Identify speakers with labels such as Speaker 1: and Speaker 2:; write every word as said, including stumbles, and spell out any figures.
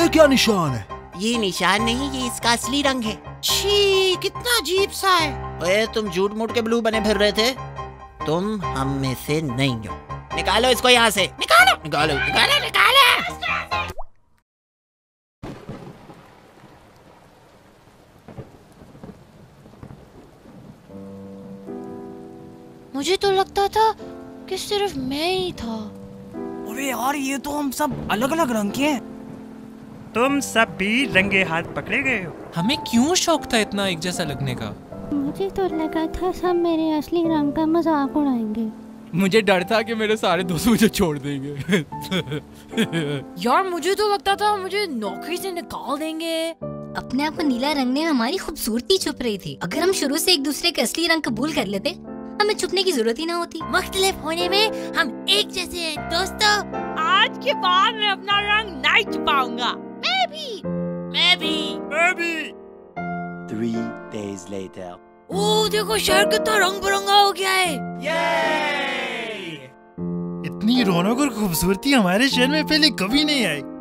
Speaker 1: ये क्या निशान है?
Speaker 2: ये निशान नहीं, ये इसका असली रंग है।
Speaker 3: छी, कितना अजीब सा है।
Speaker 2: ओए, तुम झूठ मूठ के ब्लू बने फिर रहे थे। तुम हम में से नहीं हो। निकालो इसको यहाँ से।
Speaker 3: निकालो
Speaker 2: निकालो
Speaker 3: निकालो निकालो। मुझे तो लगता था कि सिर्फ मैं ही था।
Speaker 4: अरे यार, ये तो हम सब अलग अलग रंग के हैं।
Speaker 5: तुम सब भी रंगे हाथ पकड़े गए हो।
Speaker 6: हमें क्यों शौक था इतना एक जैसा लगने का?
Speaker 7: मुझे तो लगा था सब मेरे असली रंग का मजाक उड़ाएंगे।
Speaker 6: मुझे डर था कि मेरे सारे दोस्त मुझे छोड़ देंगे।
Speaker 3: यार मुझे तो लगता था मुझे नौकरी से निकाल देंगे।
Speaker 8: अपने आप को नीला रंगने में हमारी खूबसूरती छुप रही थी। अगर हम शुरू से एक दूसरे के असली रंग कबूल कर लेते, हमें छुपने की जरूरत ही ना होती।
Speaker 3: मुख्तलिफ होने में हम एक जैसे हैं दोस्तों। आज के बाद मैं अपना रंग नहीं छुपाऊंगा। मैं भी मैं भी
Speaker 5: मैं भी।
Speaker 9: Three days later.
Speaker 3: ओ देखो, शहर कितना रंग बिरंगा हो गया है।
Speaker 1: इतनी रौनक और खूबसूरती हमारे शहर में पहले कभी नहीं आई।